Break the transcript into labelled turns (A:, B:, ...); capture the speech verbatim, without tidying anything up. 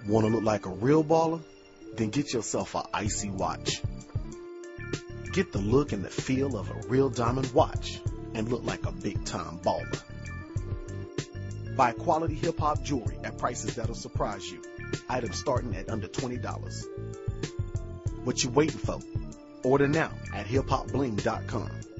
A: Want to look like a real baller? Then get yourself an icy watch. Get the look and the feel of a real diamond watch and look like a big-time baller. Buy quality hip-hop jewelry at prices that'll surprise you. Items starting at under twenty dollars. What you waiting for? Order now at hip hop bling dot com.